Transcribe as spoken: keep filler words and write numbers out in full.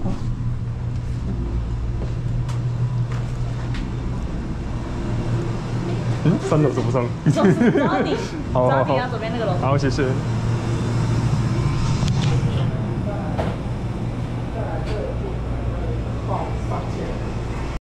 嗯，三楼走不上。 走到底， 好好好， 走到底啊，左边那个楼。 好，谢谢。